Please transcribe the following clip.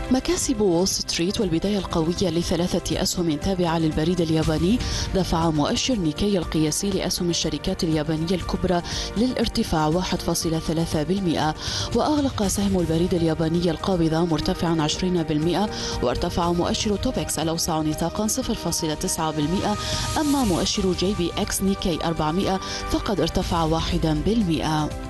مكاسب وول ستريت والبداية القوية لثلاثة أسهم تابعة للبريد الياباني دفع مؤشر نيكي القياسي لأسهم الشركات اليابانية الكبرى للارتفاع 1.3%، وأغلق سهم البريد الياباني القابضة مرتفعا 20%، وارتفع مؤشر توبكس الأوسع نطاقا 0.9%، أما مؤشر JPX نيكي 400 فقد ارتفع 1%.